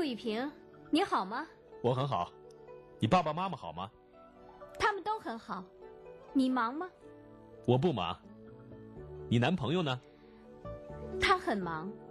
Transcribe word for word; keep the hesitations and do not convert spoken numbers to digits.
雨萍，你好吗？ 我很好，你爸爸妈妈好吗？ 他们都很好。你忙吗？ 我不忙。你男朋友呢？ 他很忙。